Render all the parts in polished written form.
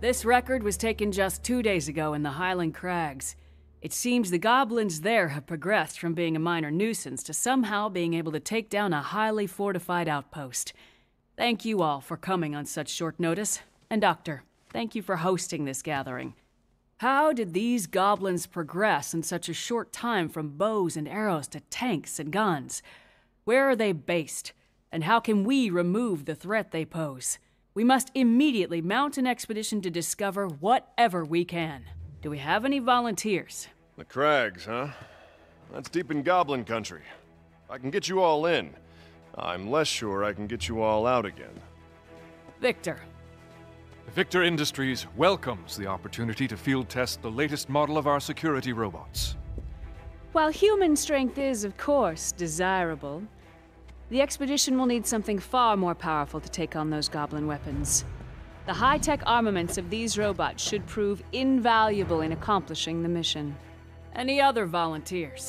This record was taken just 2 days ago in the Highland Crags. It seems the goblins there have progressed from being a minor nuisance to somehow being able to take down a highly fortified outpost. Thank you all for coming on such short notice. And Doctor, thank you for hosting this gathering. How did these goblins progress in such a short time from bows and arrows to tanks and guns? Where are they based? And how can we remove the threat they pose? We must immediately mount an expedition to discover whatever we can. Do we have any volunteers? The Crags, huh? That's deep in Goblin country. I can get you all in. I'm less sure I can get you all out again. Victor. Victor Industries welcomes the opportunity to field test the latest model of our security robots. While human strength is, of course, desirable, the expedition will need something far more powerful to take on those goblin weapons. The high-tech armaments of these robots should prove invaluable in accomplishing the mission. Any other volunteers?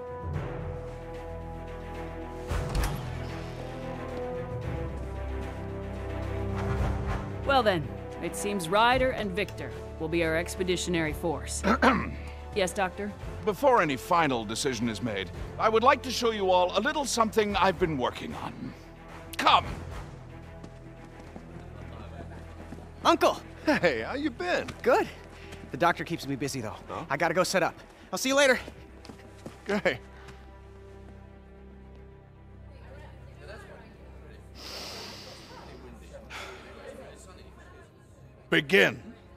Well then, it seems Ryder and Victor will be our expeditionary force. Yes, Doctor? Before any final decision is made, I would like to show you all a little something I've been working on. Come! Uncle! Hey, how you been? Good. The doctor keeps me busy, though. Oh? I gotta go set up. I'll see you later. Okay. Begin.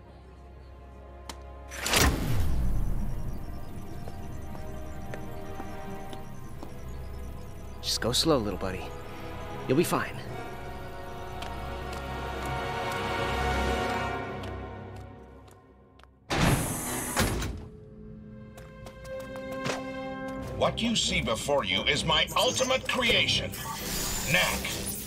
Just go slow, little buddy. You'll be fine. What you see before you is my ultimate creation, Knack.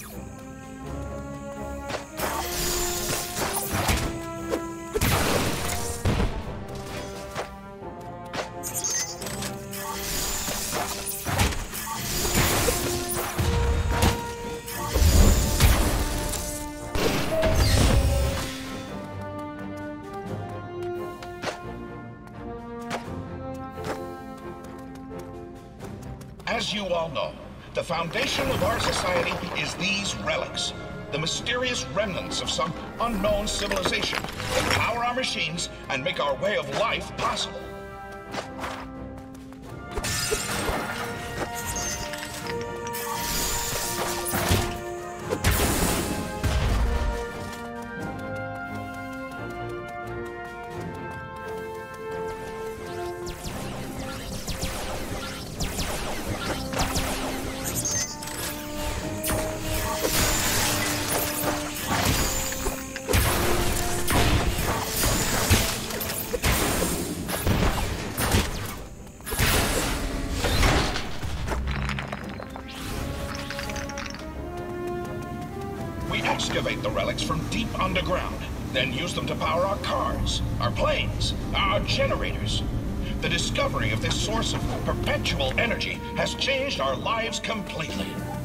As you all know, the foundation of our society is these relics, the mysterious remnants of some unknown civilization that power our machines and make our way of life possible. We excavate the relics from deep underground, then use them to power our cars, our planes, our generators. The discovery of this source of perpetual energy has changed our lives completely.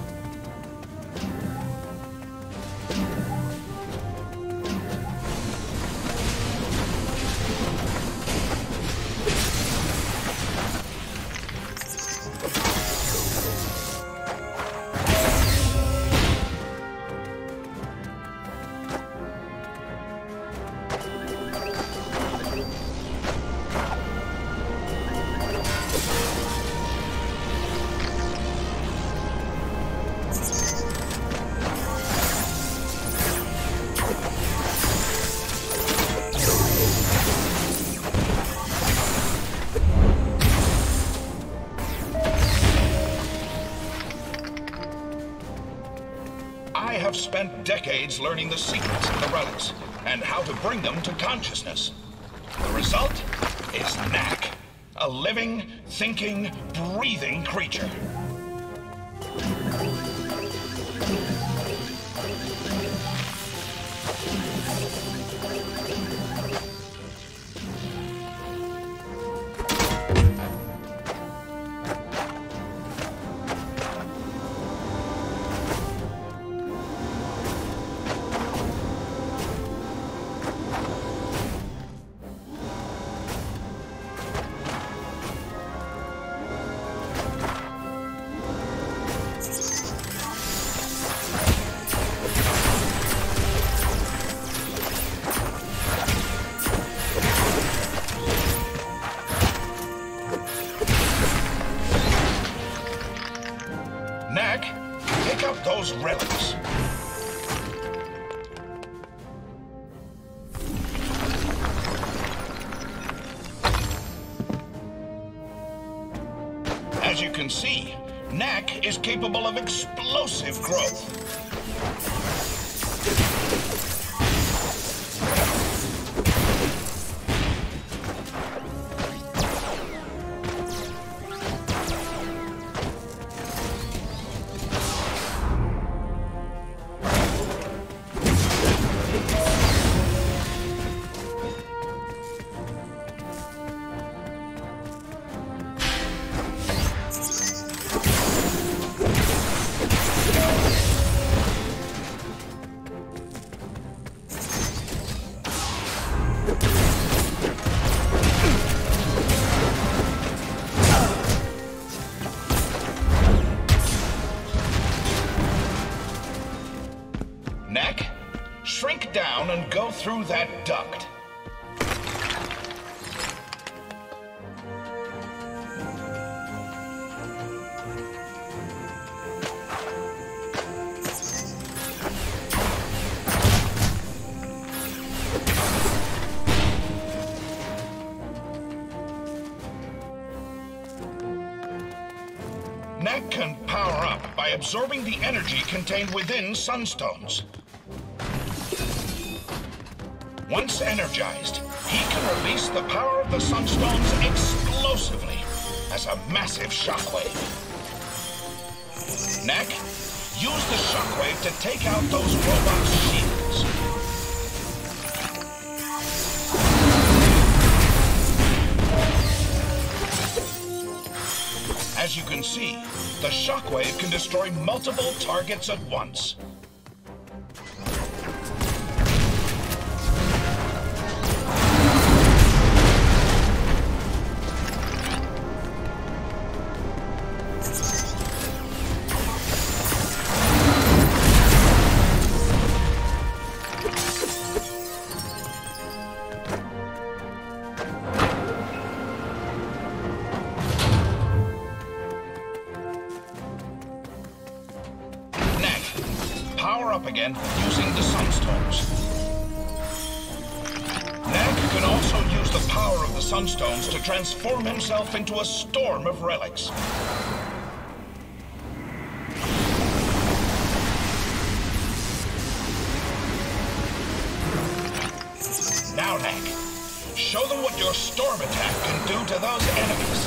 I have spent decades learning the secrets of the relics and how to bring them to consciousness. The result is Knack, a living, thinking, breathing creature. those relics. As you can see, Knack is capable of explosive growth. Knack, shrink down and go through that duct. Knack can power up by absorbing the energy contained within sunstones. Once energized, he can release the power of the sunstones explosively as a massive shockwave. Knack, use the shockwave to take out those robots' shields. As you can see, the shockwave can destroy multiple targets at once. Power up again using the sunstones. Knack can also use the power of the sunstones to transform himself into a storm of relics. Now, Knack, show them what your storm attack can do to those enemies.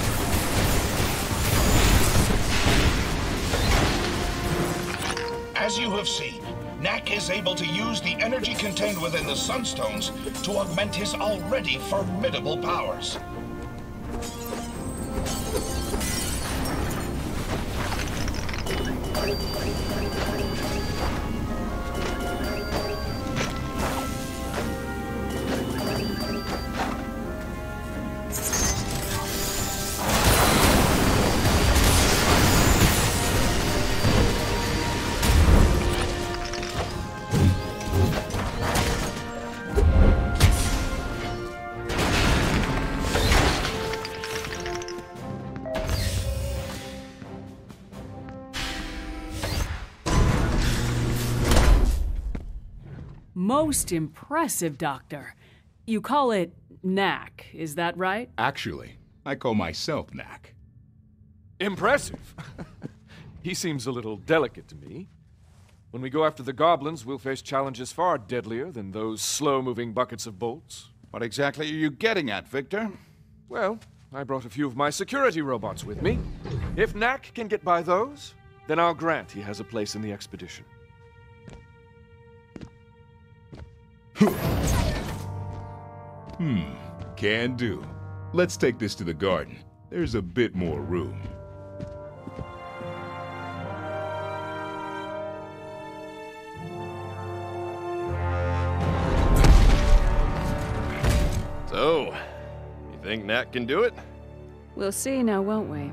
As you have seen, Knack is able to use the energy contained within the sunstones to augment his already formidable powers. Most impressive, Doctor. You call it Knack, is that right? Actually, I call myself Knack. Impressive. He seems a little delicate to me. When we go after the goblins, we'll face challenges far deadlier than those slow-moving buckets of bolts. What exactly are you getting at, Victor? Well, I brought a few of my security robots with me. If Knack can get by those, then I'll grant he has a place in the expedition. Can do. Let's take this to the garden. There's a bit more room. So, you think Knack can do it? We'll see now, won't we?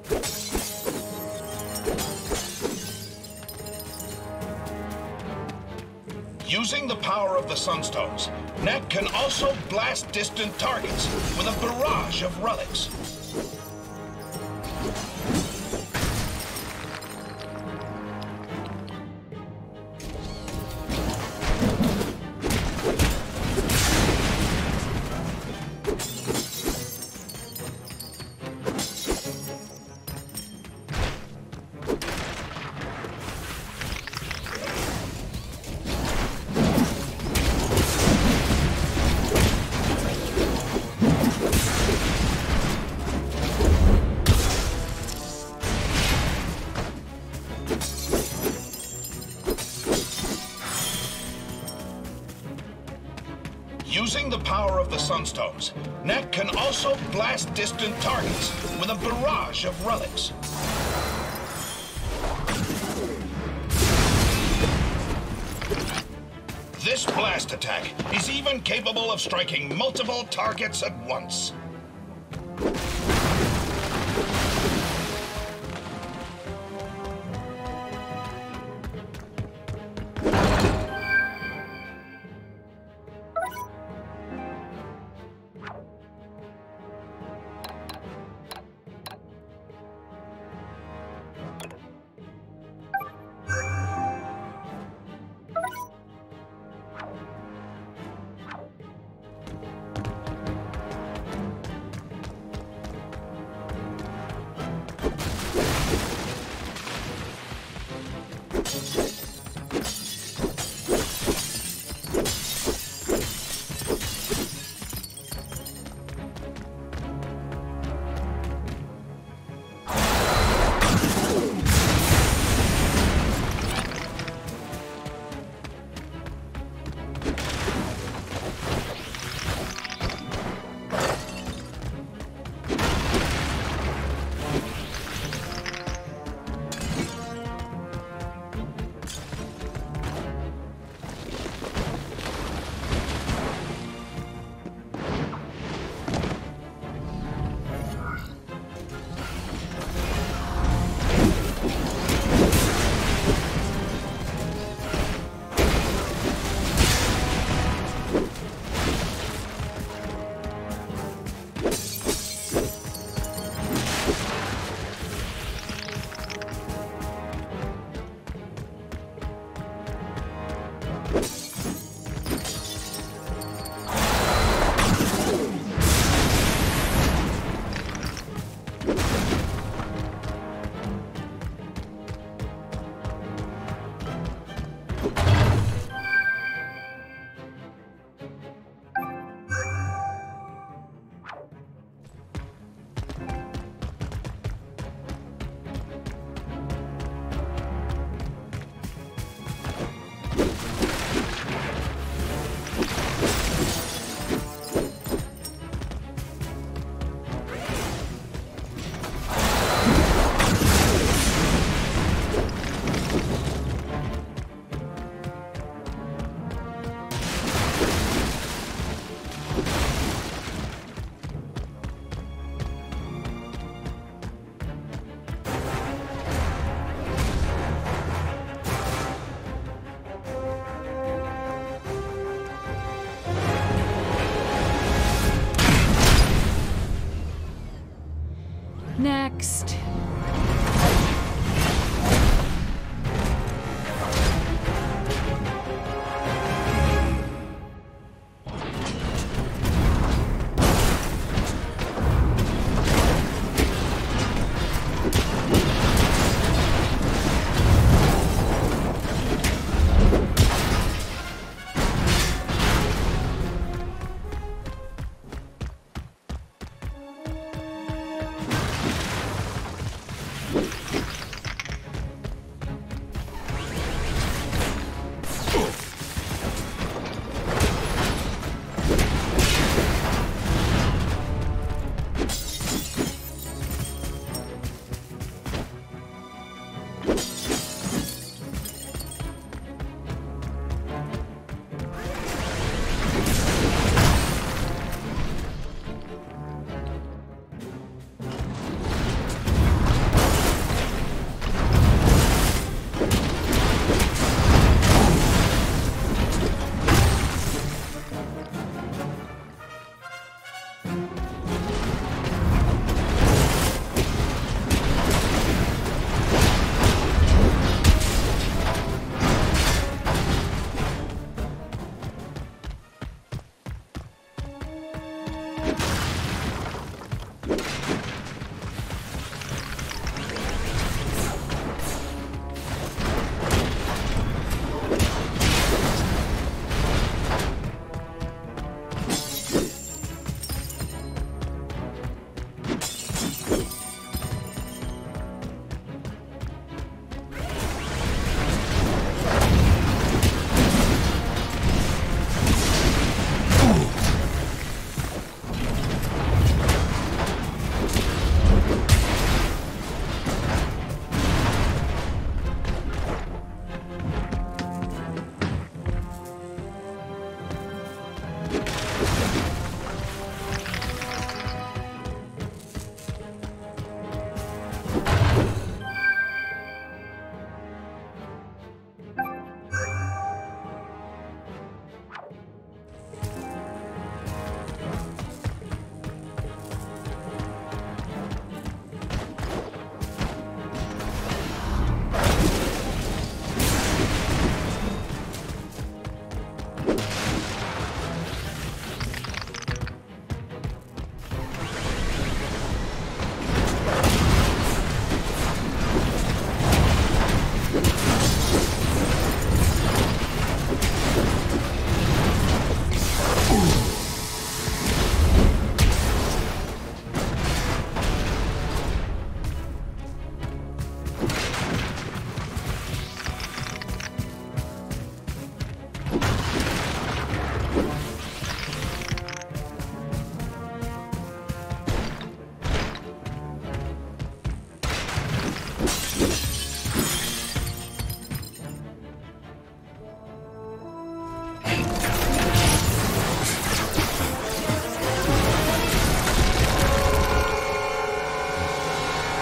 Using the power of the Sunstones, Net can also blast distant targets with a barrage of relics. Using the power of the Sunstones, Net can also blast distant targets with a barrage of relics. This blast attack is even capable of striking multiple targets at once.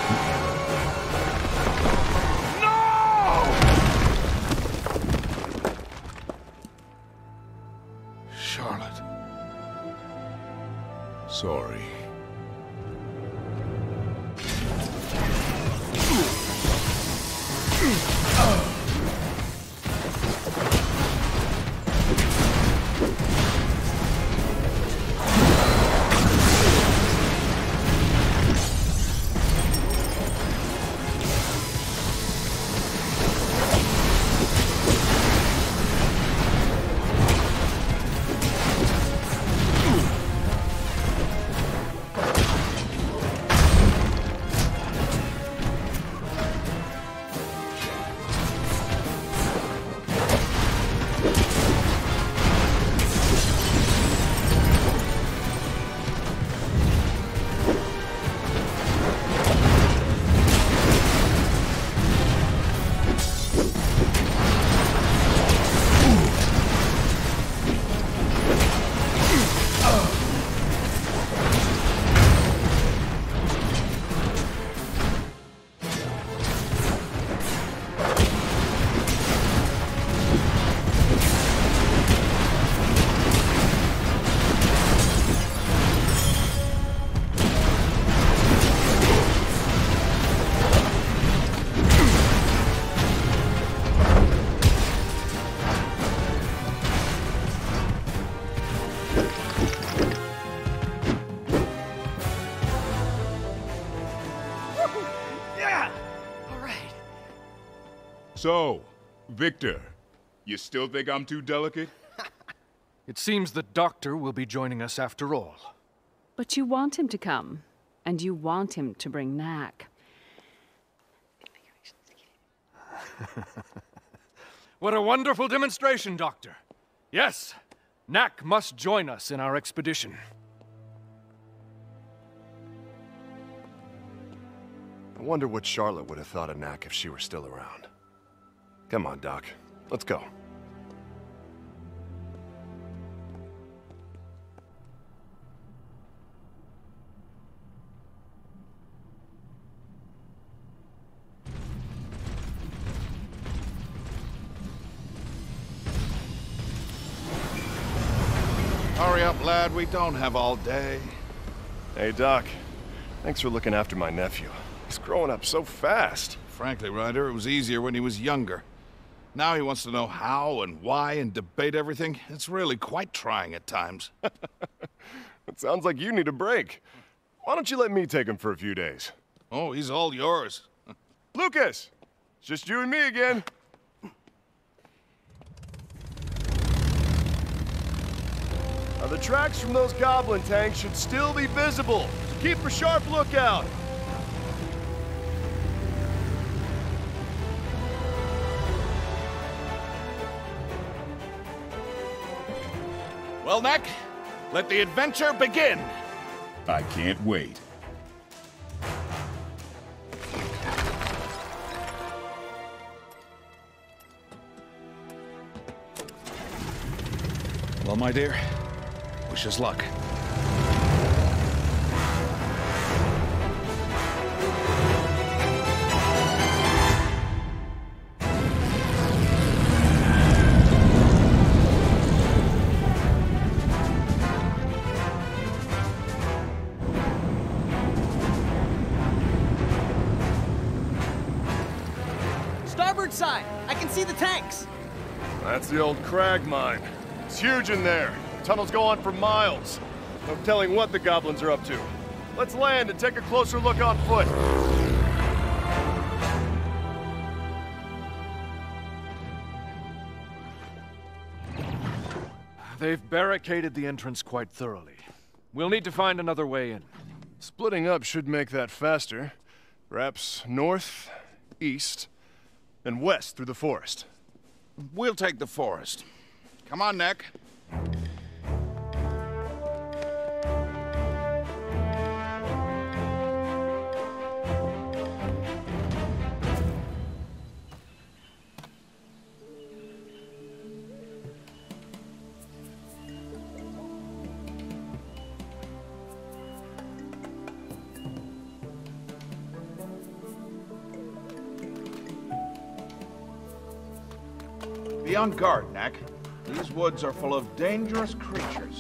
Charlotte. Sorry. So, Victor, you still think I'm too delicate? It seems the Doctor will be joining us after all. But you want him to come, and you want him to bring Knack. What a wonderful demonstration, Doctor. Yes, Knack must join us in our expedition. I wonder what Charlotte would have thought of Knack if she were still around. Come on, Doc. Let's go. Hurry up, lad. We don't have all day. Hey, Doc. Thanks for looking after my nephew. He's growing up so fast. Frankly, Ryder, it was easier when he was younger. Now he wants to know how and why and debate everything. It's really quite trying at times. It sounds like you need a break. Why don't you let me take him for a few days? Oh, he's all yours. Lucas! It's just you and me again. Now, the tracks from those goblin tanks should still be visible. So keep a sharp lookout. Well, Knack, let the adventure begin. I can't wait. Well, my dear, wish us luck. Starboard side! I can see the tanks! That's the old Crag mine. It's huge in there. Tunnels go on for miles. No telling what the goblins are up to. Let's land and take a closer look on foot. They've barricaded the entrance quite thoroughly. We'll need to find another way in. Splitting up should make that faster. Perhaps north, east, and west through the forest. We'll take the forest. Come on, Knack. Be on guard, Knack. These woods are full of dangerous creatures.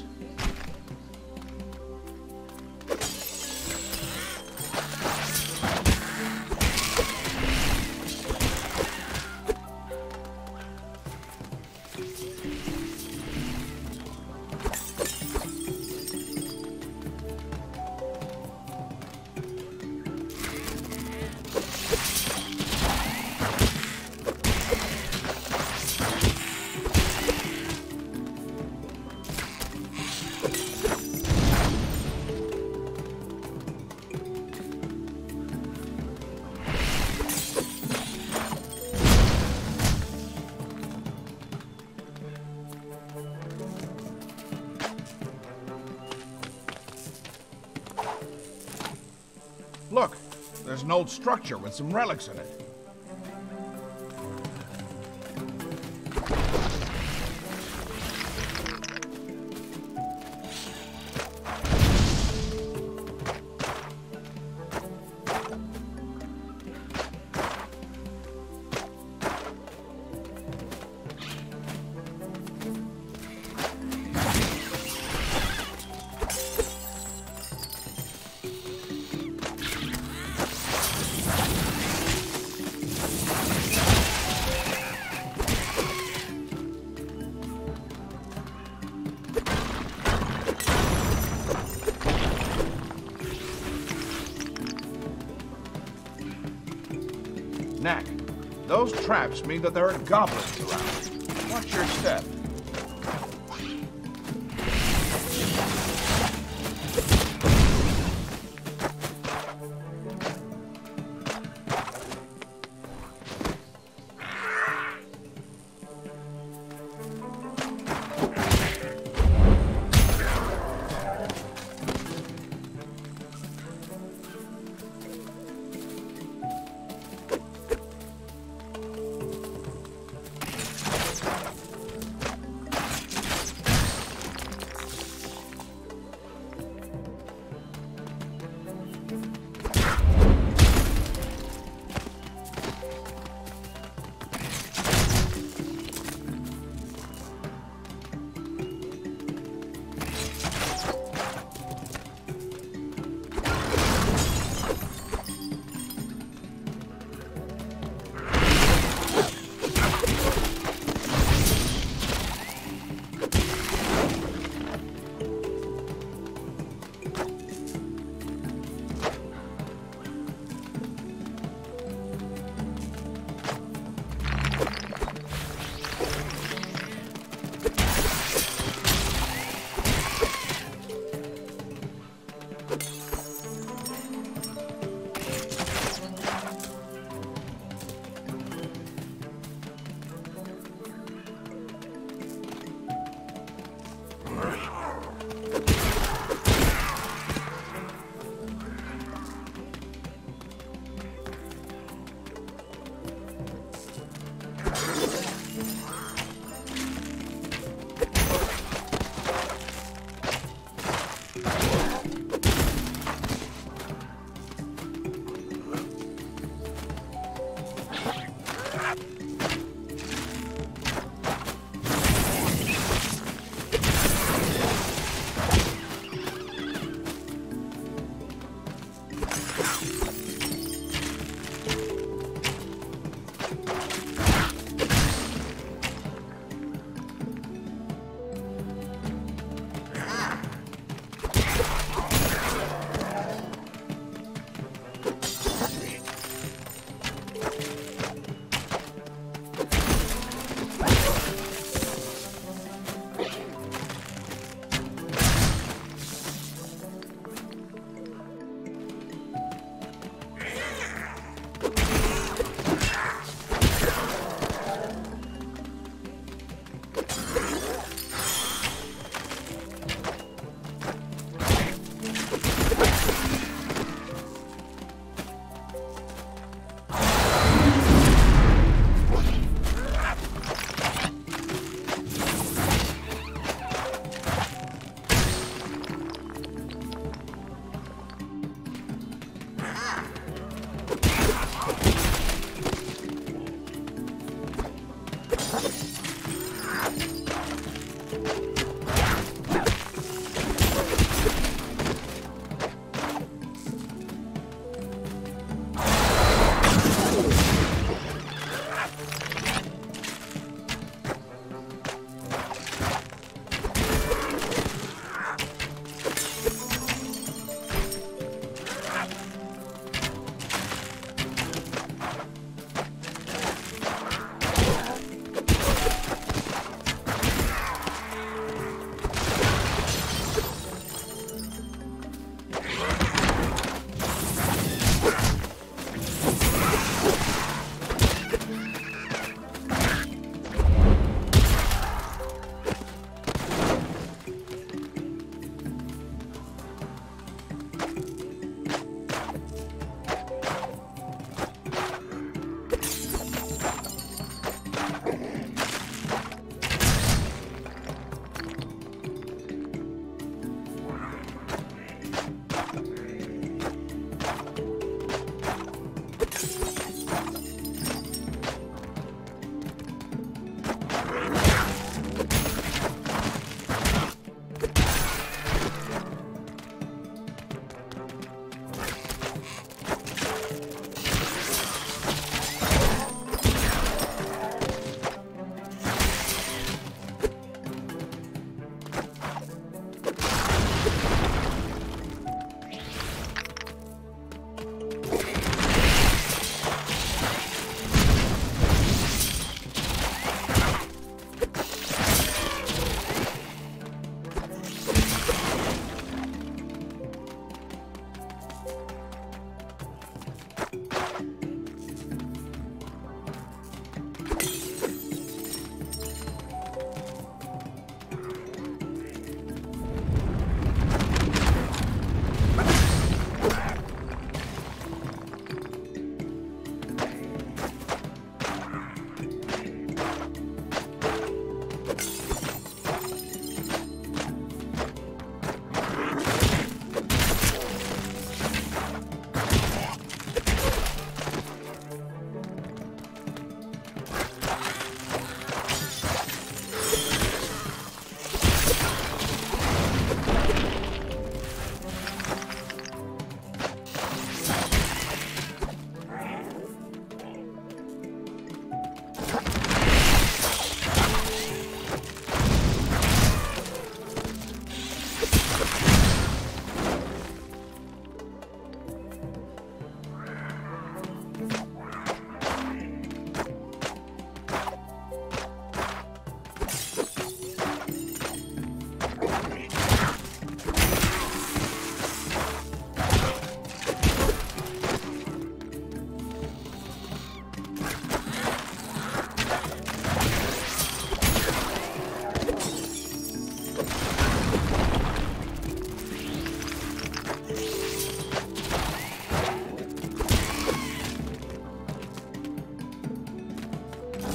Look, there's an old structure with some relics in it. Knack, those traps mean that there are goblins around. Watch your step.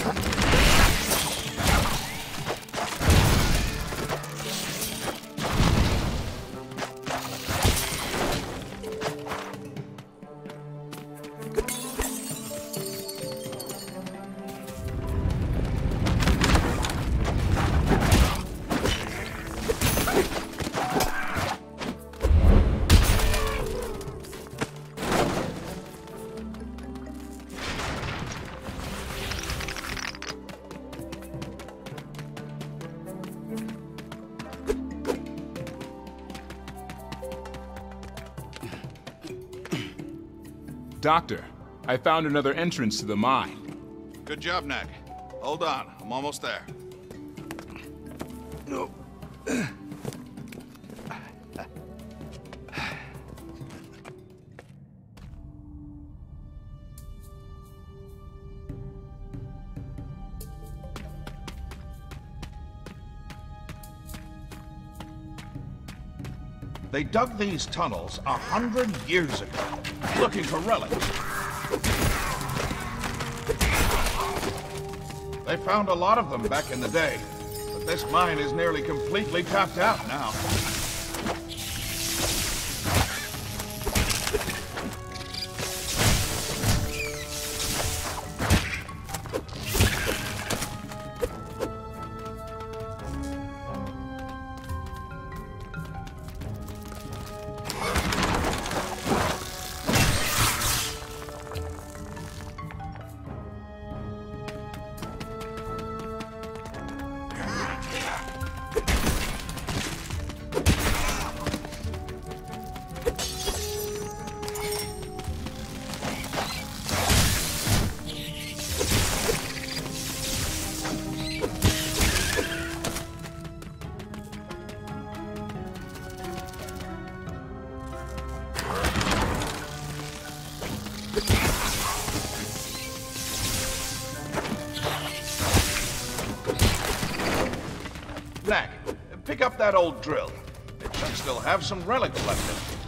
Doctor, I found another entrance to the mine. Good job, Knack. Hold on, I'm almost there. They dug these tunnels 100 years ago, looking for relics. They found a lot of them back in the day, but this mine is nearly completely tapped out now. Knack, pick up that old drill. It should still have some relics left in it.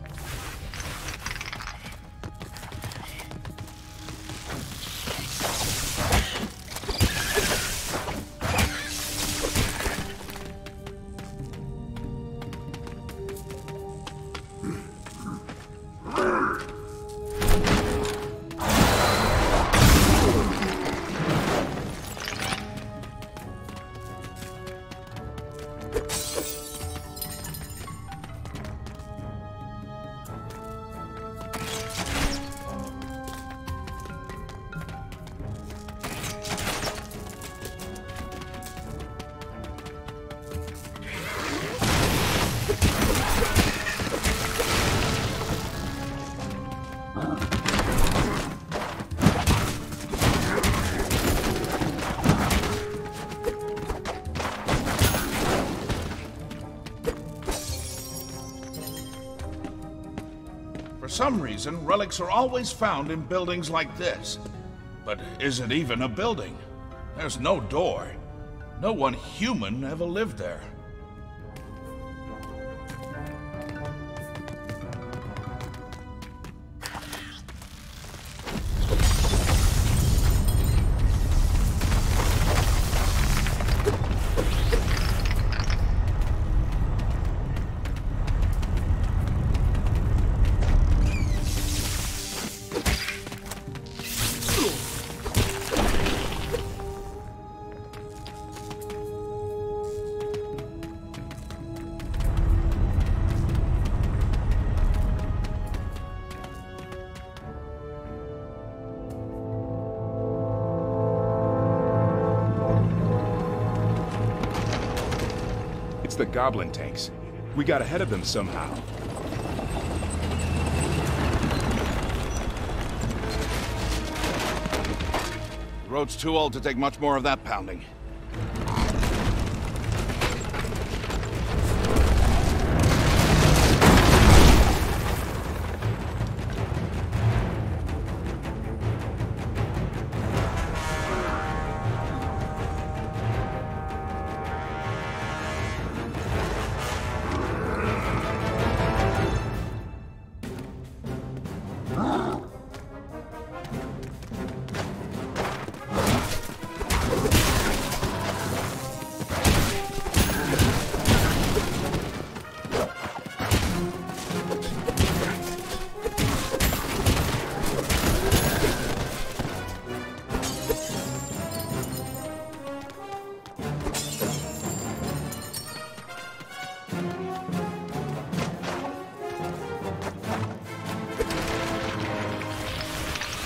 For some reason, relics are always found in buildings like this. But is it even a building? There's no door. No one human ever lived there. It's the Goblin tanks. We got ahead of them somehow. The road's too old to take much more of that pounding.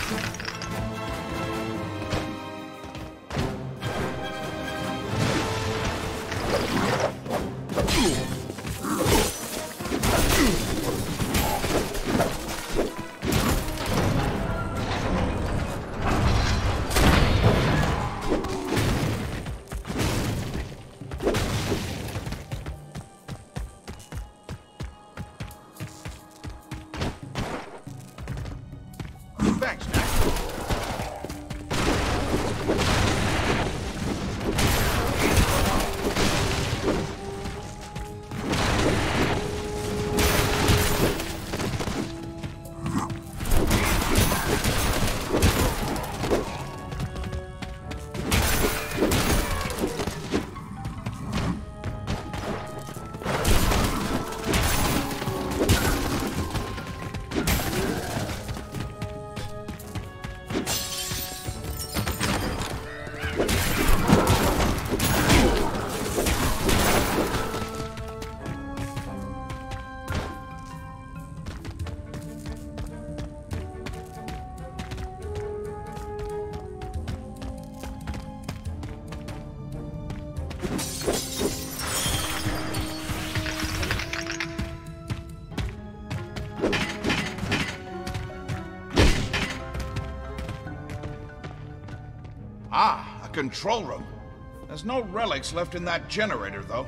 Thanks, Jack. Ah, a control room. There's no relics left in that generator, though.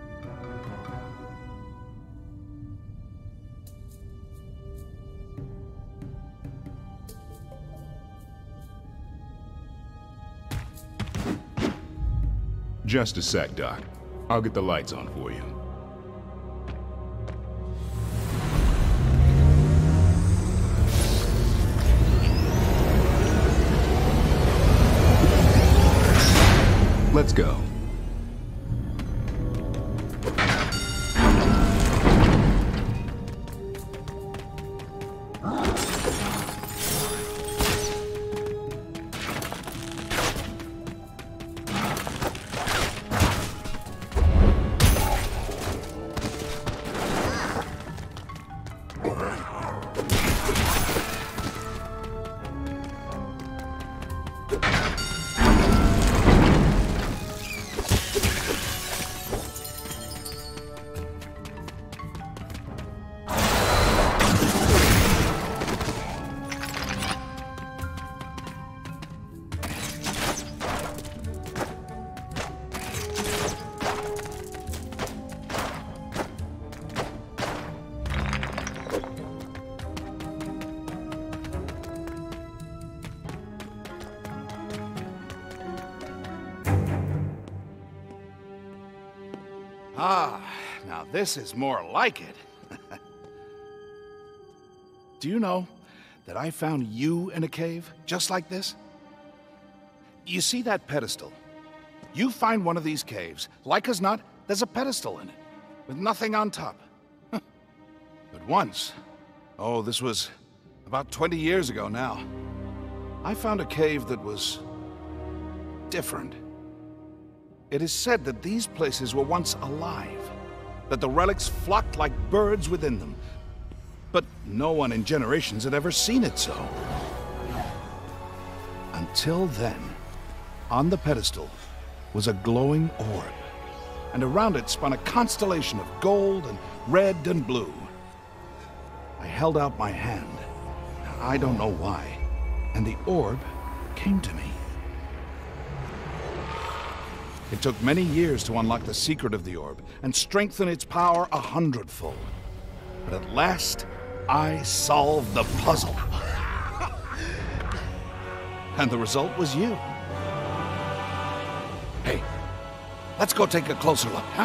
Just a sec, Doc. I'll get the lights on for you. Let's go. Ah, now this is more like it. Do you know that I found you in a cave just like this? You see that pedestal? You find one of these caves, like as not, there's a pedestal in it, with nothing on top. But once, oh, this was about 20 years ago now, I found a cave that was different. It is said that these places were once alive, that the relics flocked like birds within them. But no one in generations had ever seen it so. Until then, on the pedestal was a glowing orb, and around it spun a constellation of gold and red and blue. I held out my hand, I don't know why, and the orb came to me. It took many years to unlock the secret of the orb and strengthen its power 100-fold. But at last, I solved the puzzle. And the result was you. Hey, let's go take a closer look, huh?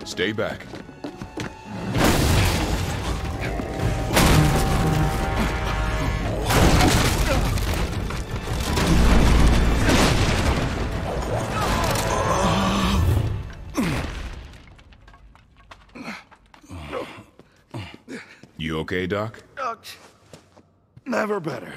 Stay back. You okay, Doc? Never better.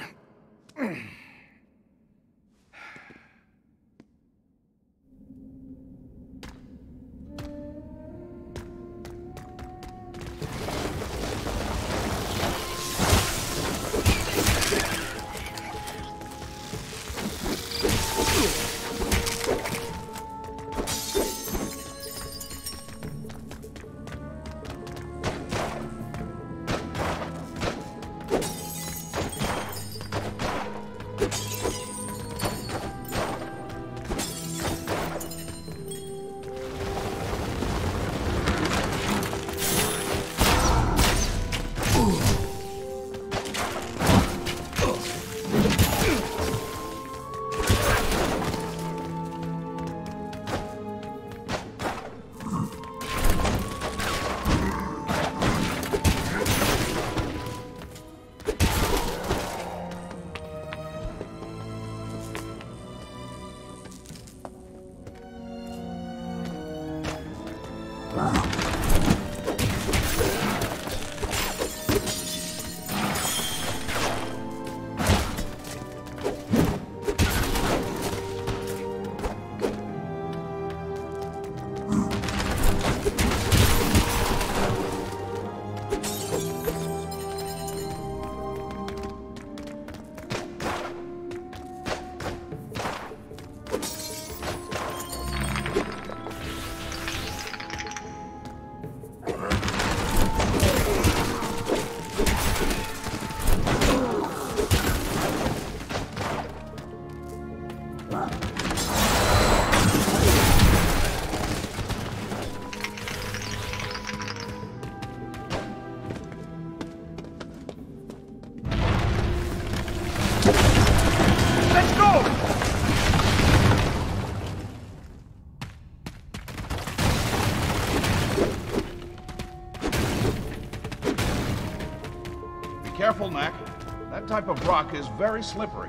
Careful, Knack. That type of rock is very slippery.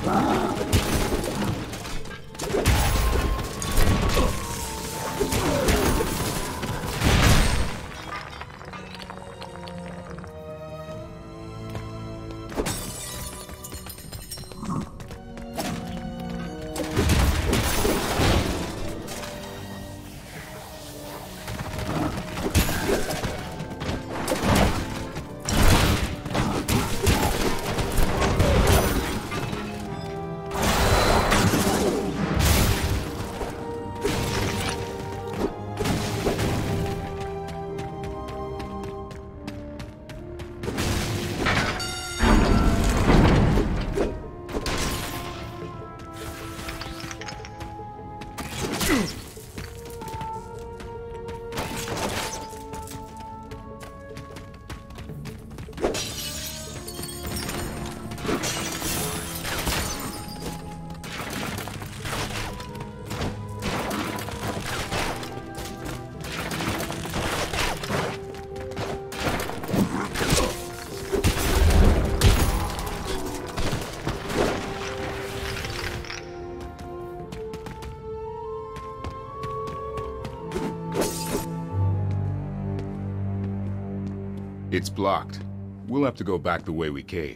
It's blocked. We'll have to go back the way we came.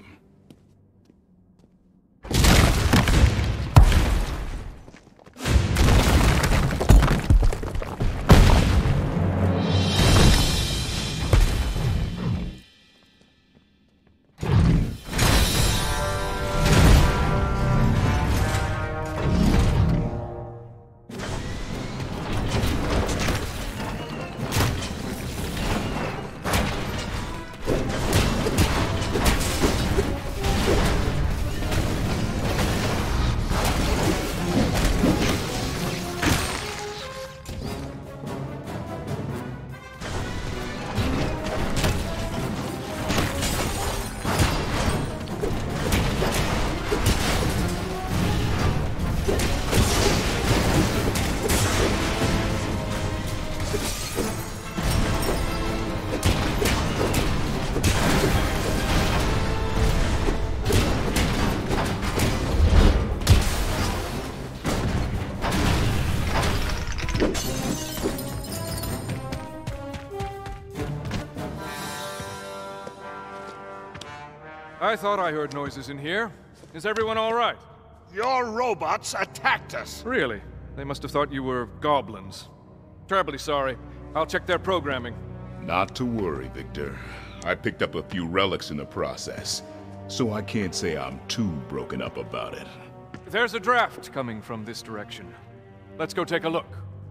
I thought I heard noises in here. Is everyone all right? Your robots attacked us. Really? They must have thought you were goblins. Terribly sorry. I'll check their programming. Not to worry, Victor. I picked up a few relics in the process, so I can't say I'm too broken up about it. There's a draft coming from this direction. Let's go take a look.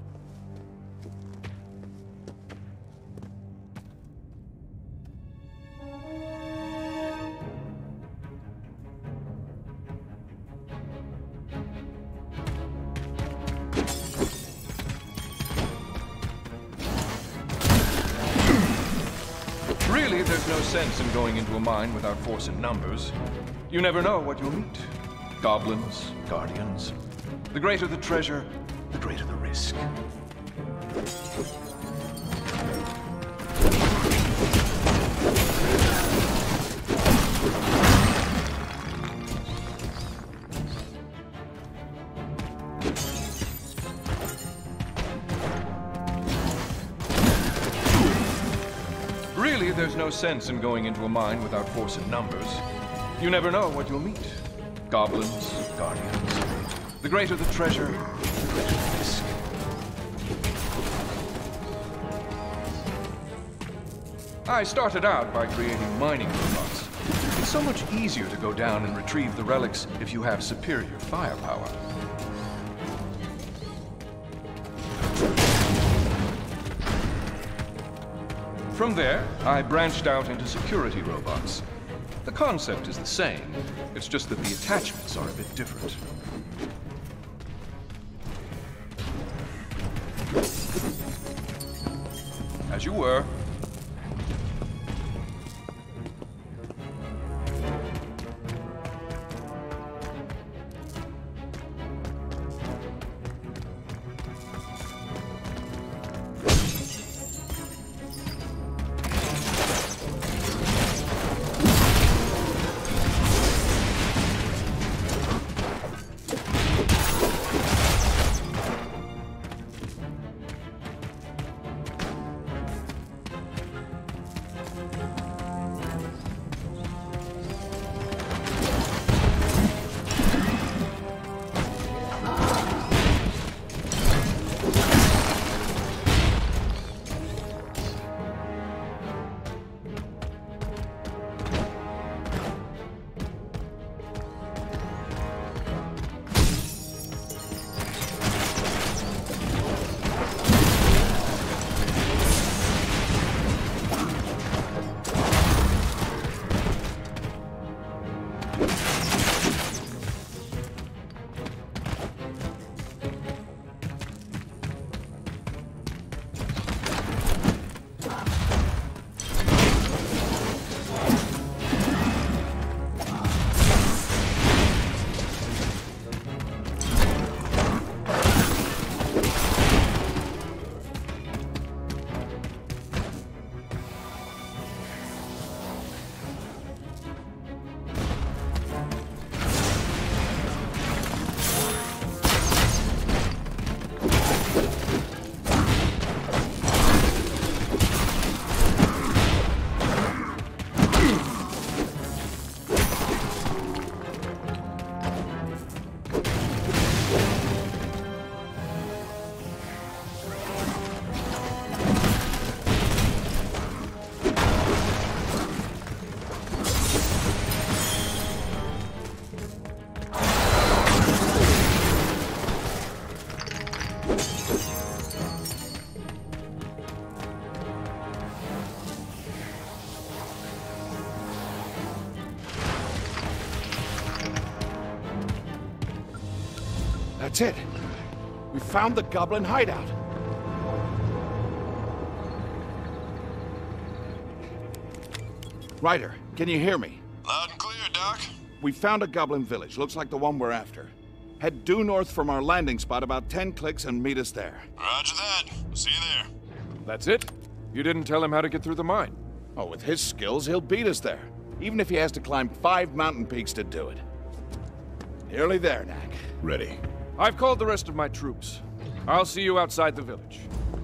Really, there's no sense in going into a mine without force in numbers. You never know what you'll meet. Goblins, guardians. The greater the treasure, the greater the risk. Really, there's no sense in going into a mine without force in numbers. You never know what you'll meet. Goblins, guardians. The greater the treasure, the greater the risk. I started out by creating mining robots. It's so much easier to go down and retrieve the relics if you have superior firepower. From there, I branched out into security robots. The concept is the same, it's just that the attachments are a bit different. As you were. That's it. We found the goblin hideout. Ryder, can you hear me? Loud and clear, Doc. We found a goblin village. Looks like the one we're after. Head due north from our landing spot about 10 clicks and meet us there. Roger that. See you there. That's it? You didn't tell him how to get through the mine. Oh, with his skills, he'll beat us there. Even if he has to climb 5 mountain peaks to do it. Nearly there, Knack. Ready. I've called the rest of my troops. I'll see you outside the village.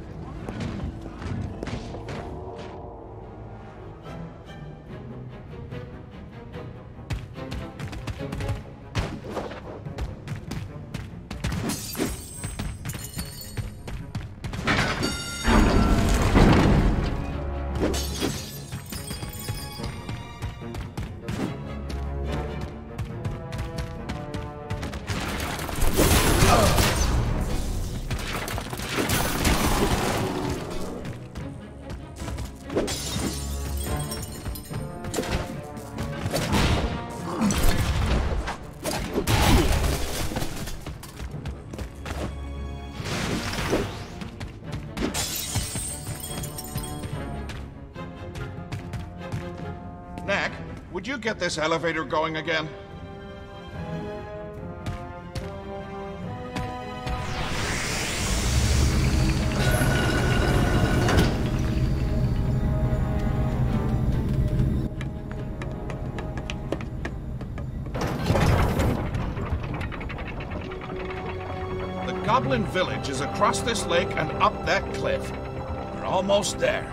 Knack, would you get this elevator going again? The Goblin Village is across this lake and up that cliff. We're almost there.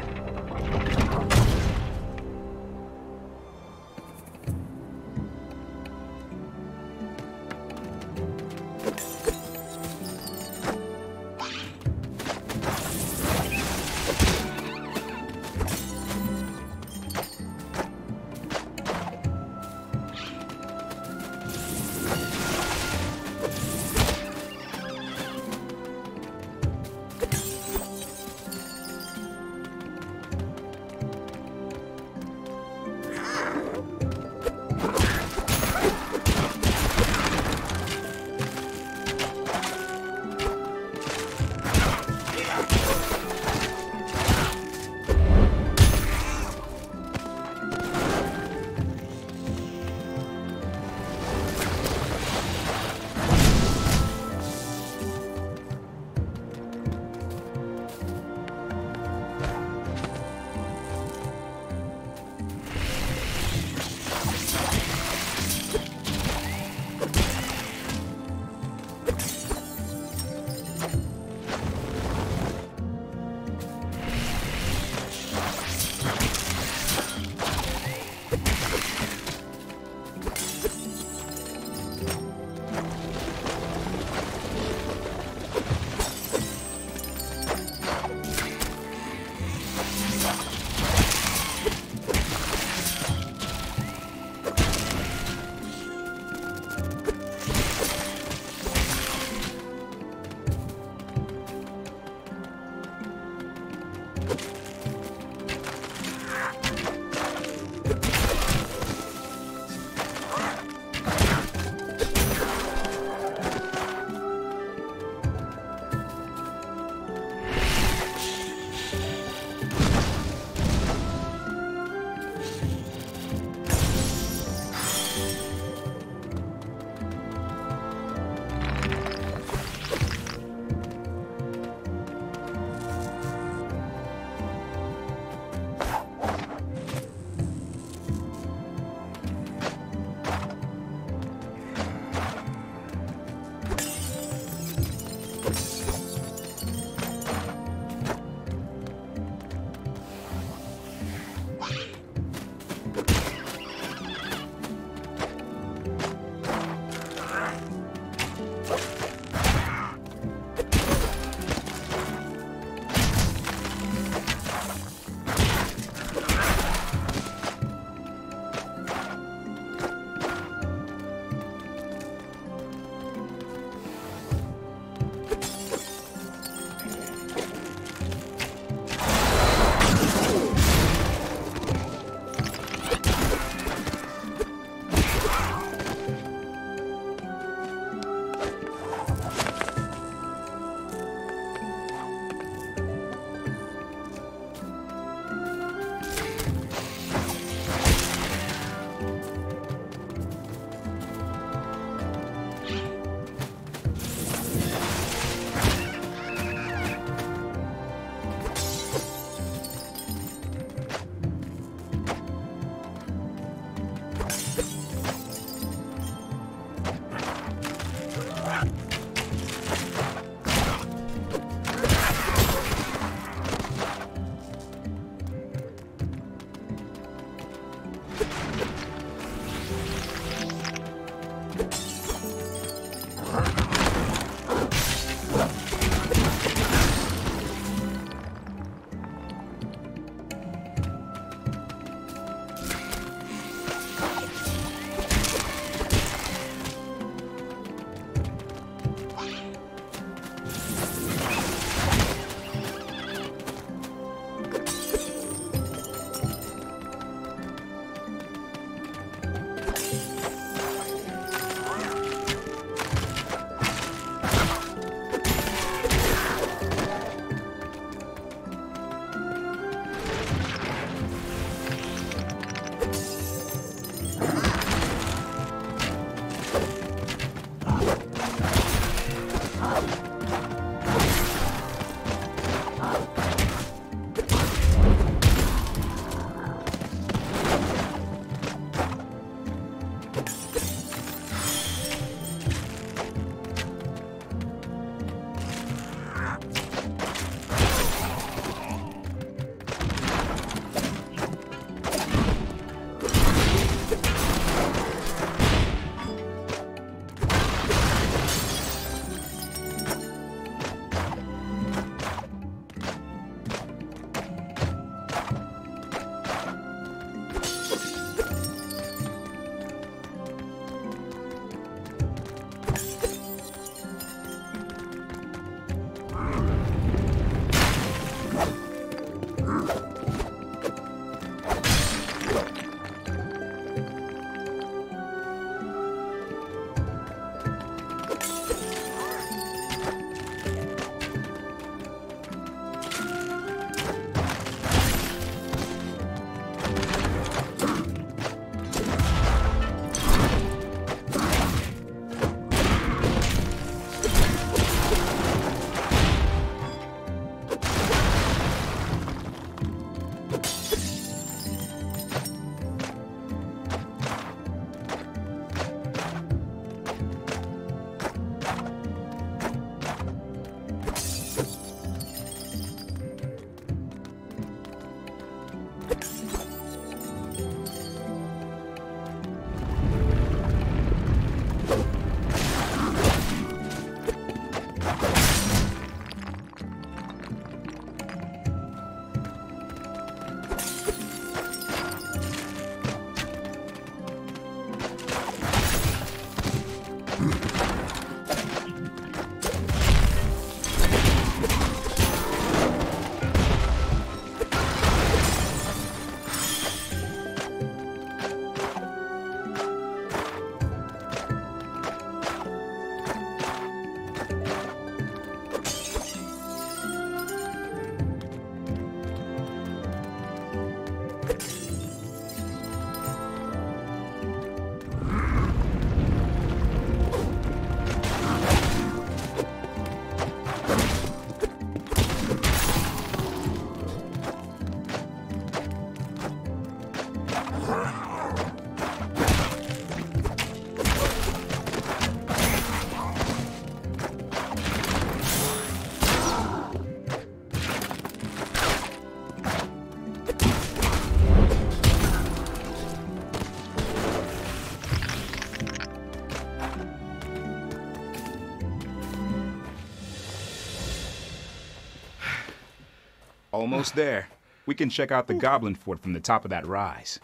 Almost there. We can check out the Goblin Fort from the top of that rise.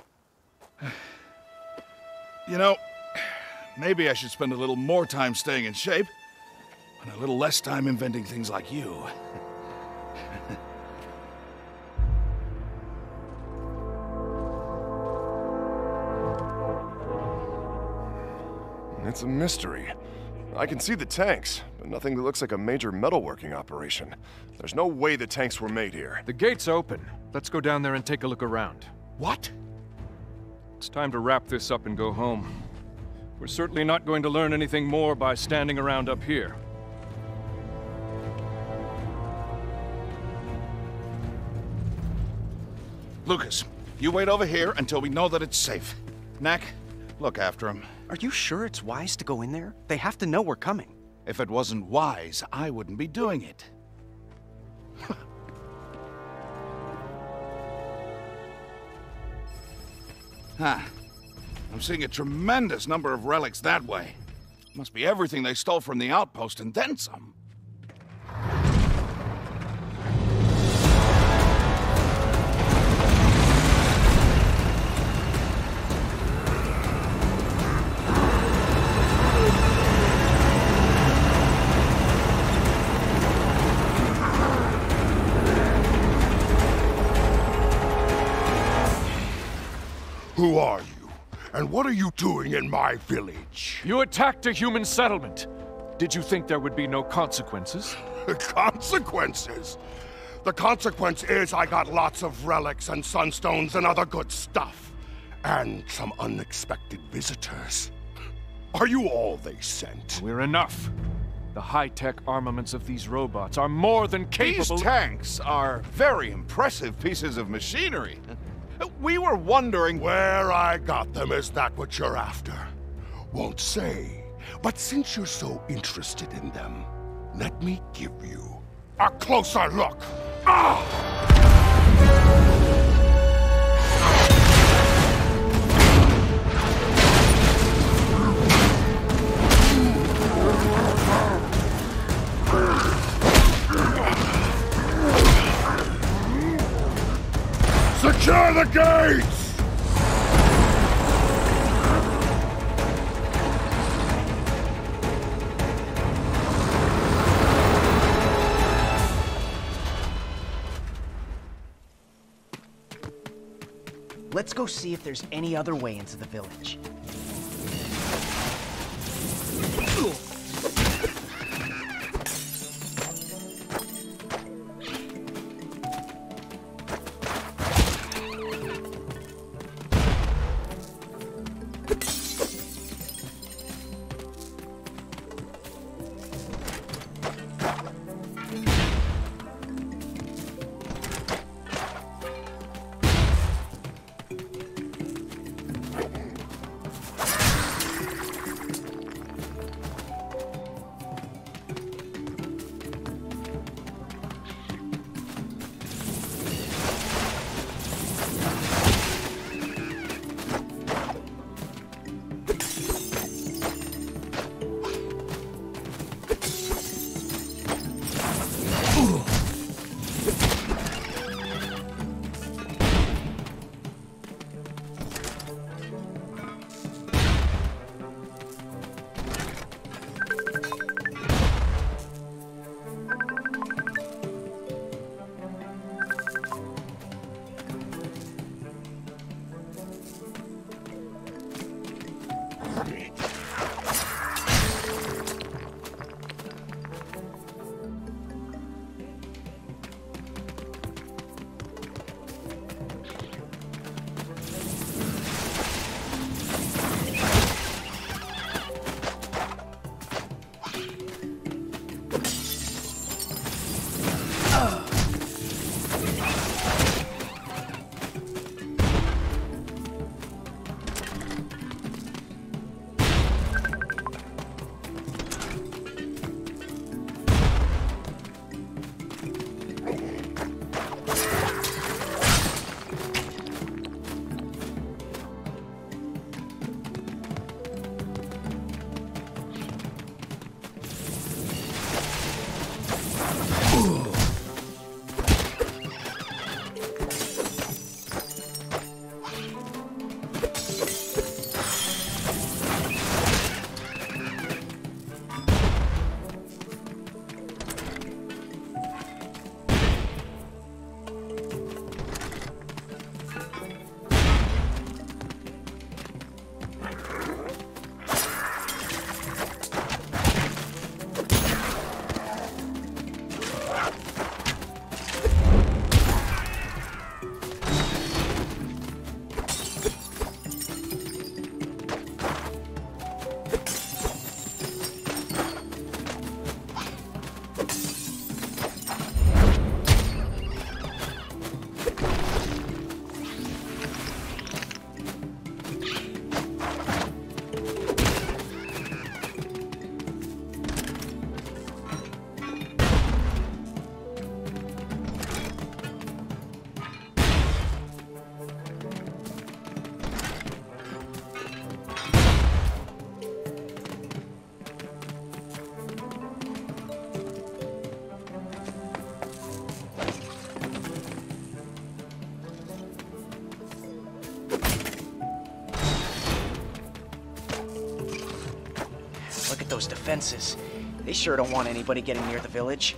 You know, maybe I should spend a little more time staying in shape, and a little less time inventing things like you. It's a mystery. I can see the tanks, but nothing that looks like a major metalworking operation. There's no way the tanks were made here. The gate's open. Let's go down there and take a look around. What? It's time to wrap this up and go home. We're certainly not going to learn anything more by standing around up here. Lucas, you wait over here until we know that it's safe. Knack, look after him. Are you sure it's wise to go in there? They have to know we're coming. If it wasn't wise, I wouldn't be doing it. Huh. I'm seeing a tremendous number of relics that way. Must be everything they stole from the outpost and then some. Who are you? And what are you doing in my village? You attacked a human settlement. Did you think there would be no consequences? Consequences? The consequence is I got lots of relics and sunstones and other good stuff. And some unexpected visitors. Are you all they sent? We're enough. The high-tech armaments of these robots are more than capable— These tanks are very impressive pieces of machinery. We were wondering— Where I got them, is that what you're after? Won't say. But since you're so interested in them, let me give you a closer look. Secure the gates! Let's go see if there's any other way into the village. Look at those defenses. They sure don't want anybody getting near the village.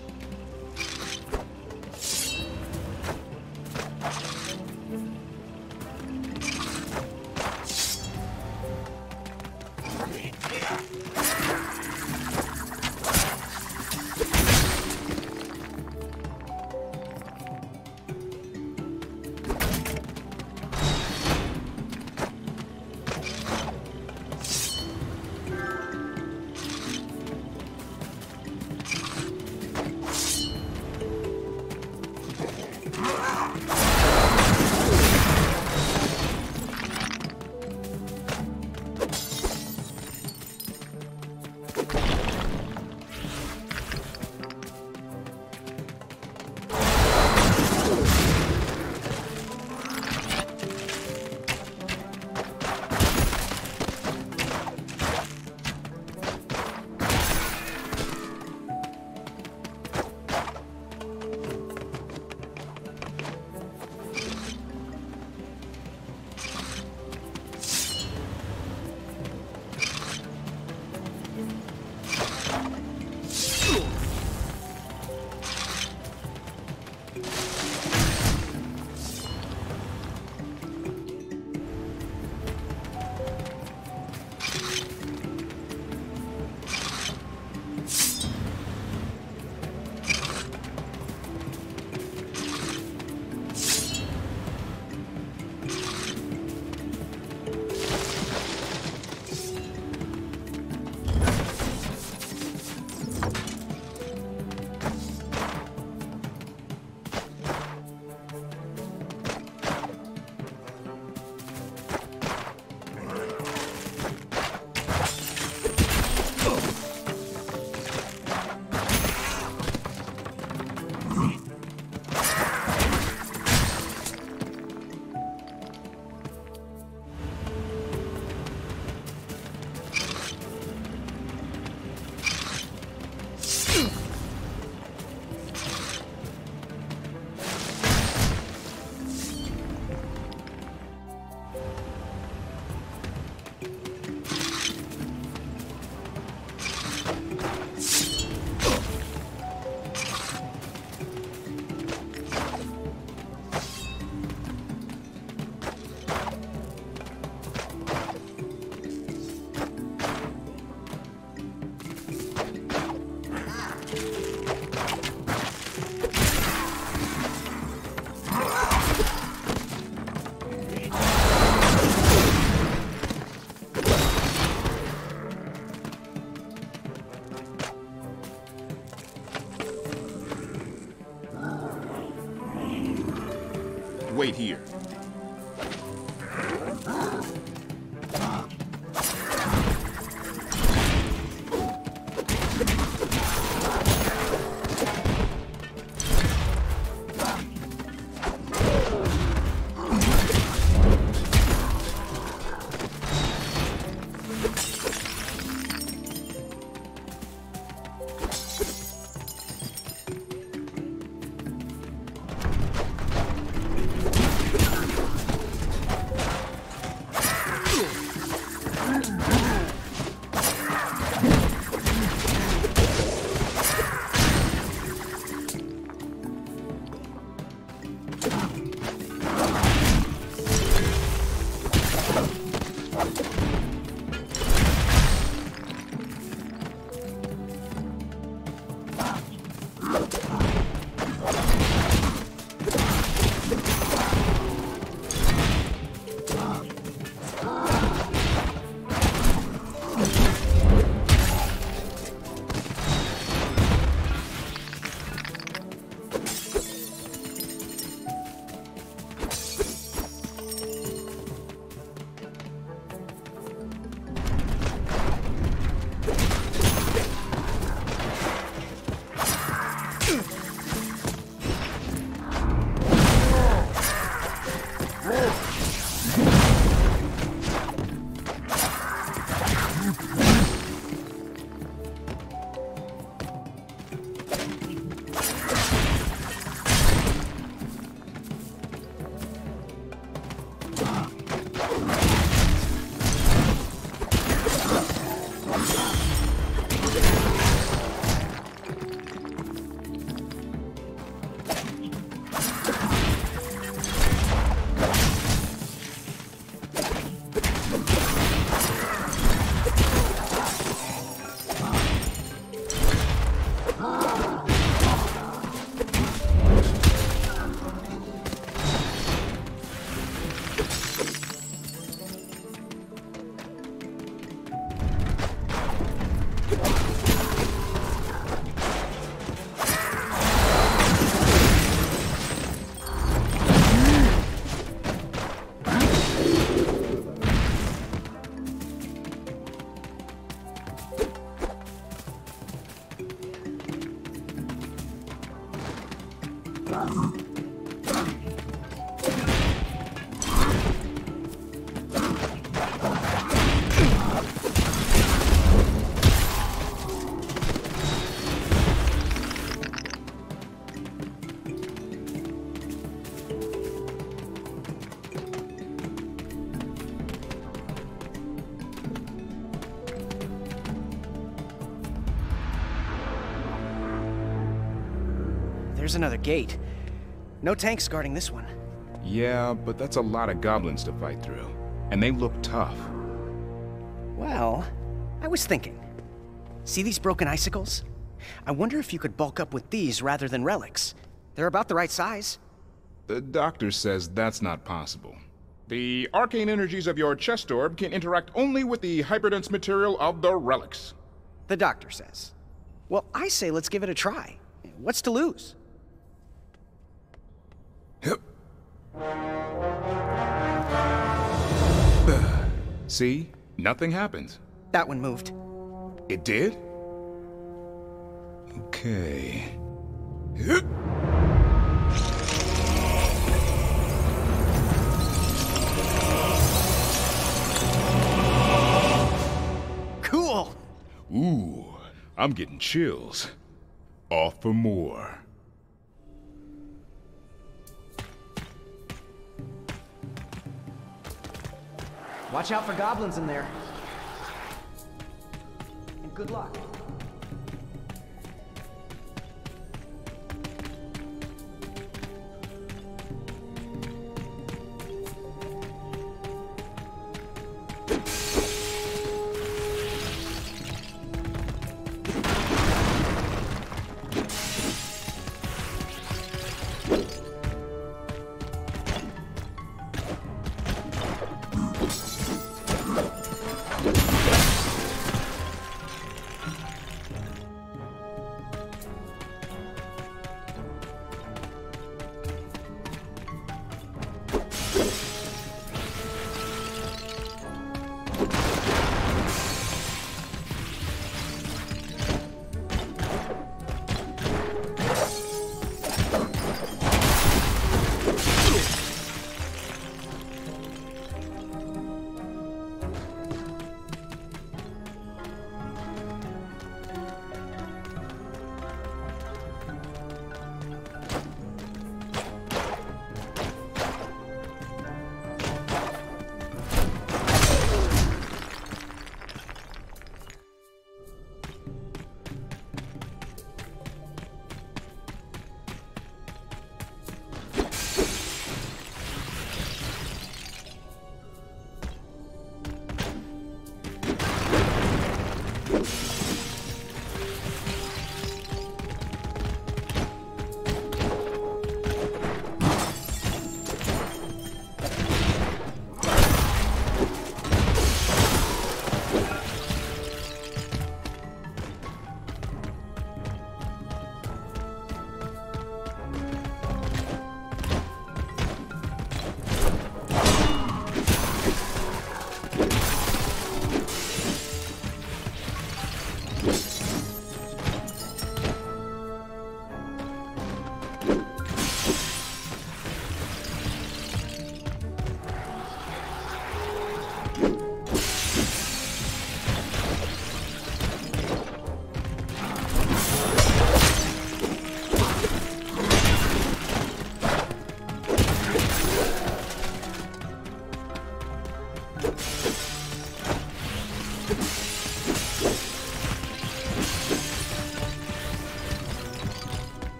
Wait here. There's another gate. No tanks guarding this one. Yeah, but that's a lot of goblins to fight through. And they look tough. Well, I was thinking. See these broken icicles? I wonder if you could bulk up with these rather than relics. They're about the right size. The doctor says that's not possible. The arcane energies of your chest orb can interact only with the hyperdense material of the relics. The doctor says. Well, I say let's give it a try. What's to lose? See? Nothing happens. That one moved. It did? Okay. Cool! Ooh, I'm getting chills. Off for more. Watch out for goblins in there. And good luck.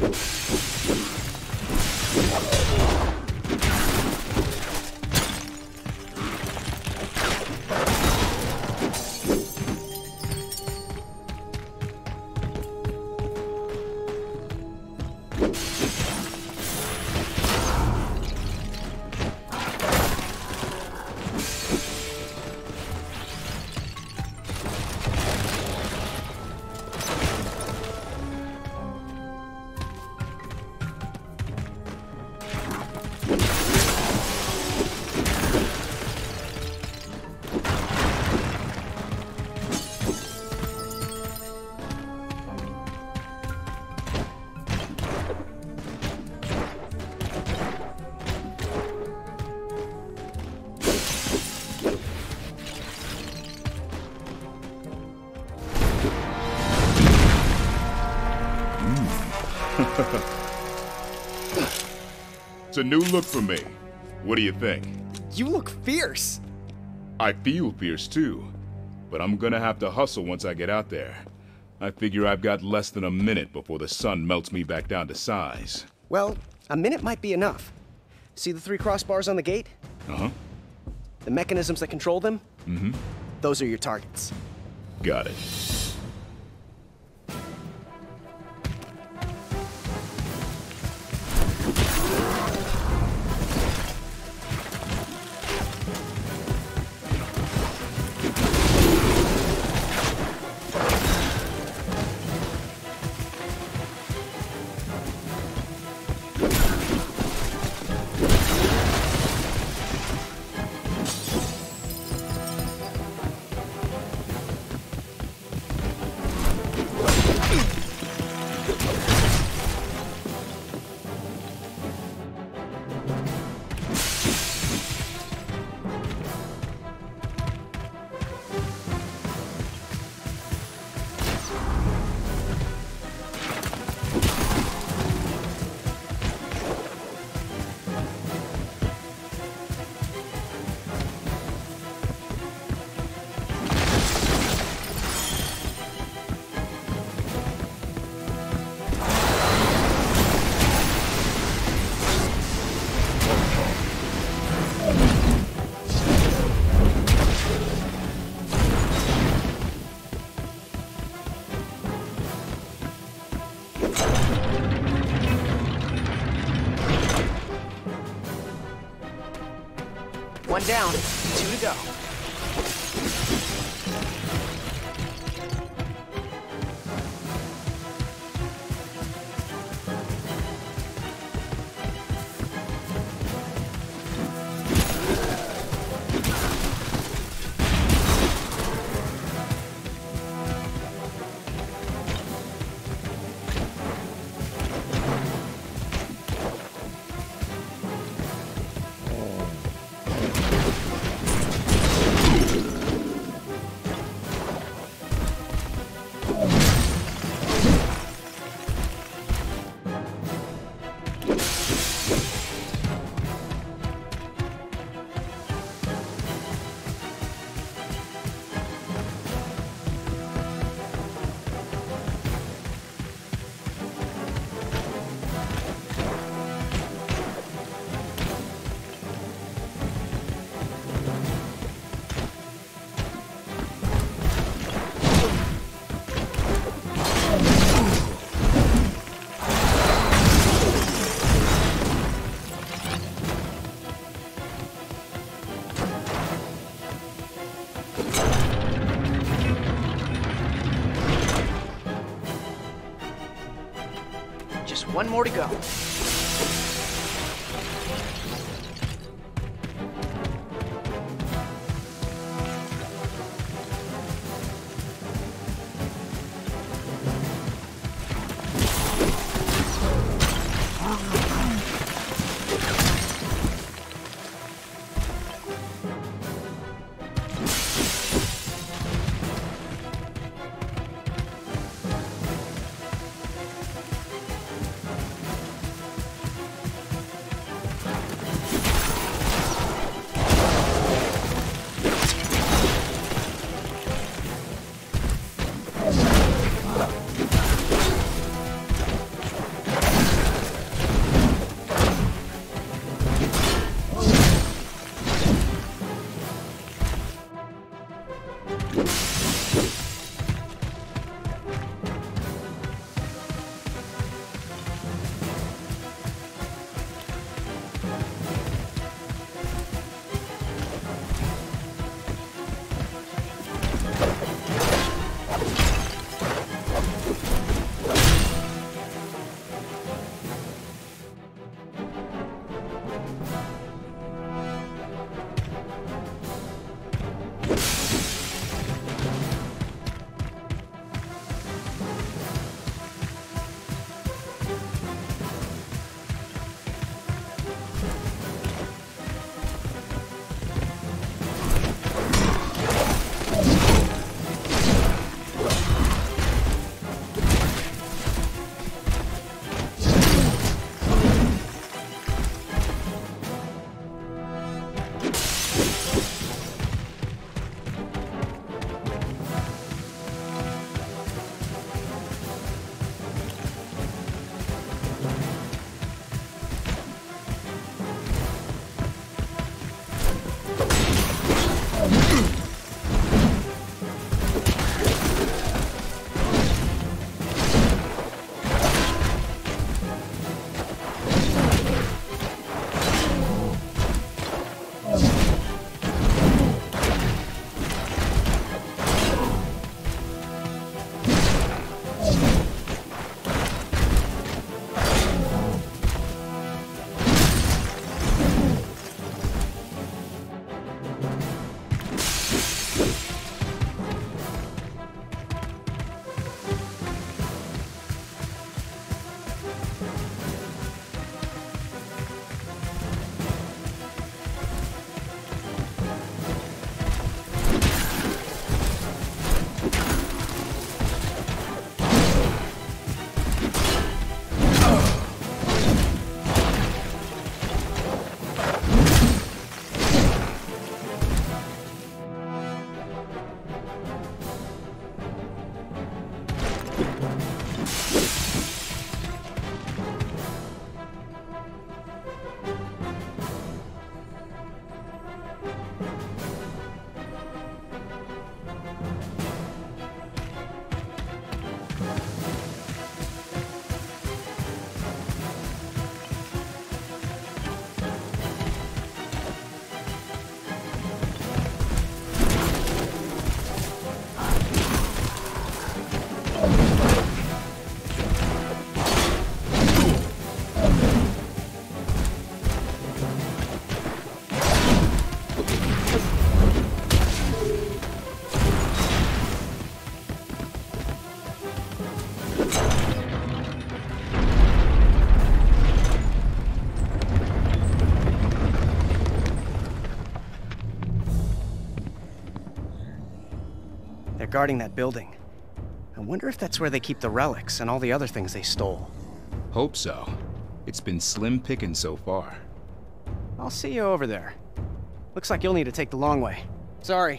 It's a new look for me. What do you think? You look fierce. I feel fierce too, but I'm gonna have to hustle once I get out there. I figure I've got less than a minute before the sun melts me back down to size. Well, a minute might be enough. See the 3 crossbars on the gate? Uh-huh. The mechanisms that control them? Mm-hmm. Those are your targets. Got it. One down, 2 to go. Just one more to go. They're guarding that building. I wonder if that's where they keep the relics and all the other things they stole. Hope so. It's been slim picking so far. I'll see you over there. Looks like you'll need to take the long way. Sorry.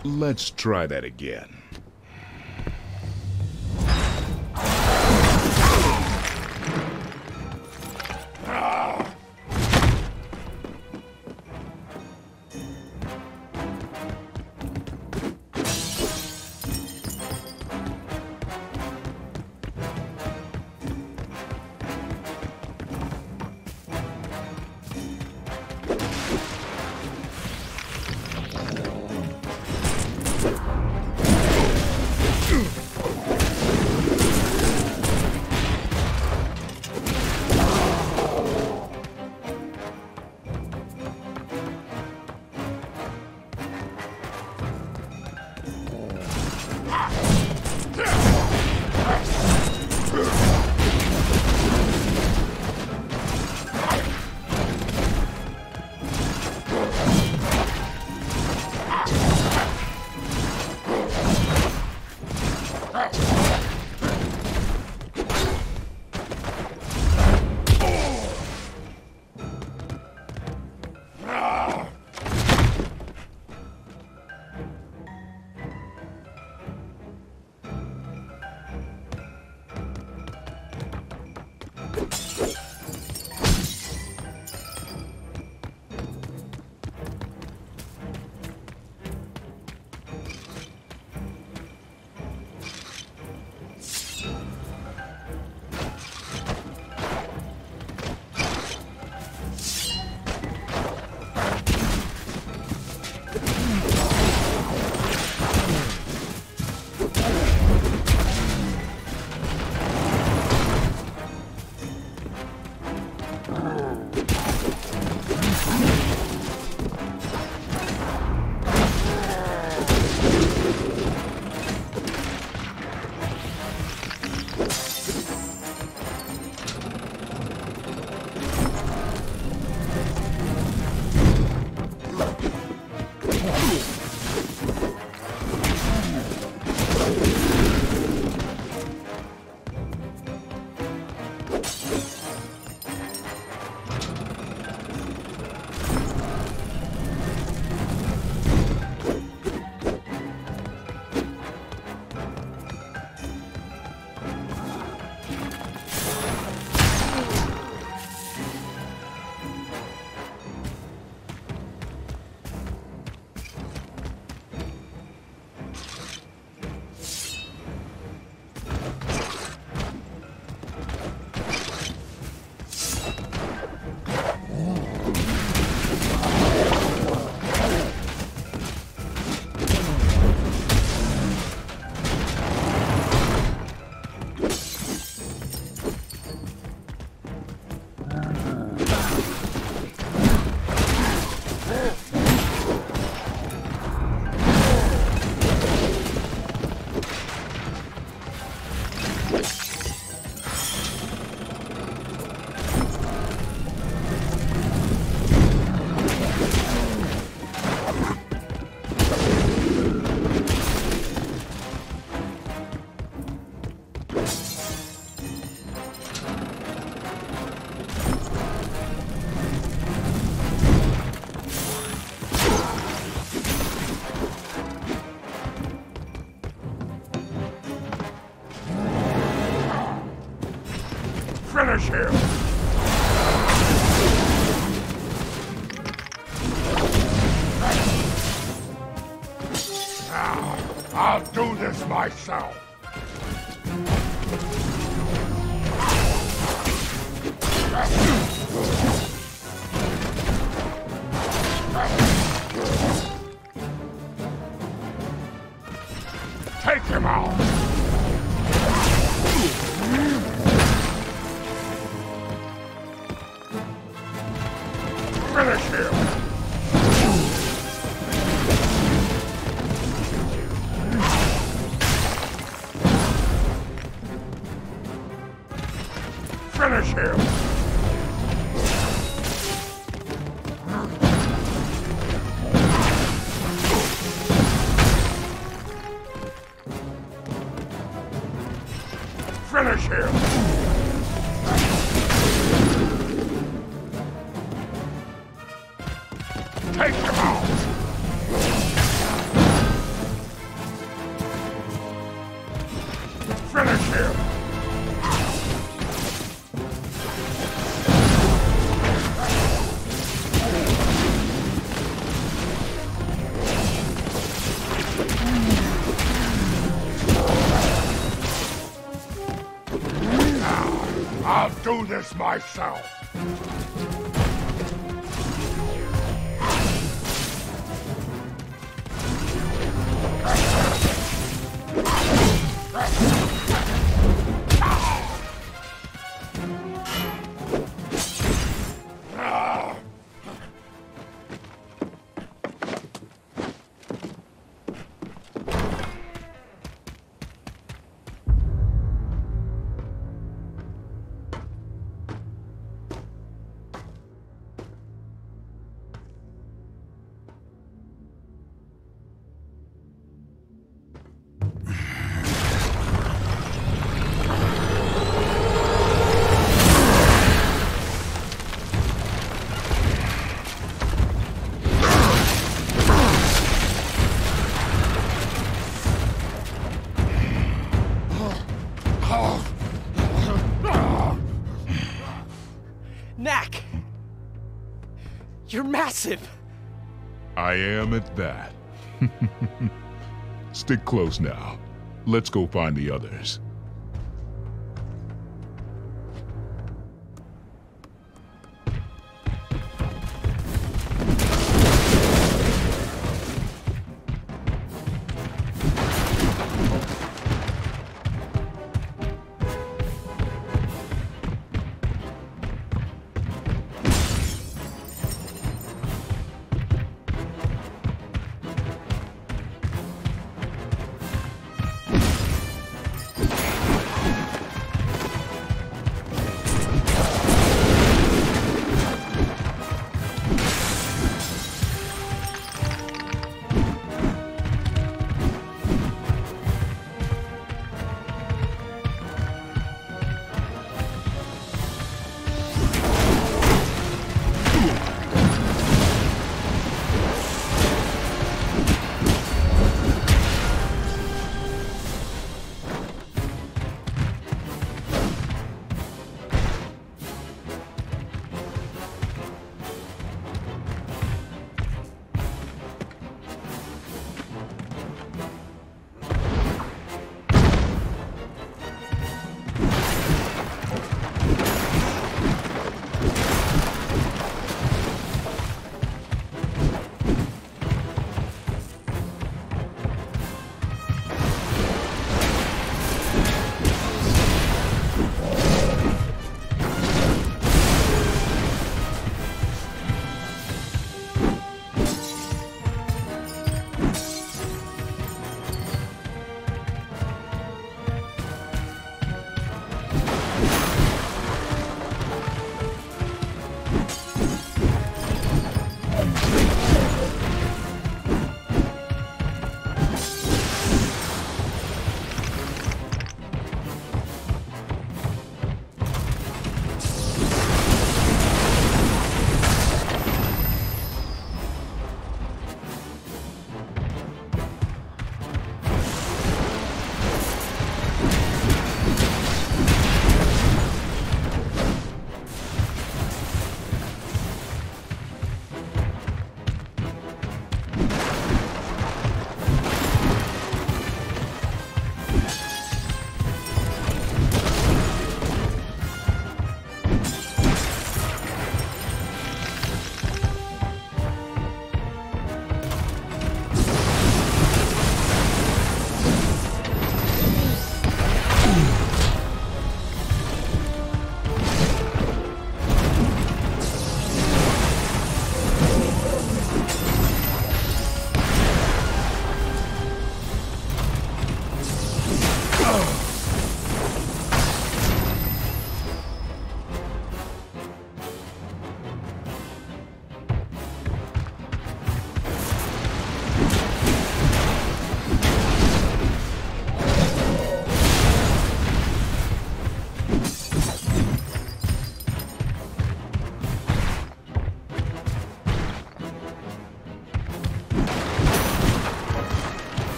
Let's try that again. Finish him! Now, I'll do this myself. Take him out! Finish him! Finish him! Finish him! Take him out! do this myself. Knack! You're massive! I am at that. Stick close now. Let's go find the others.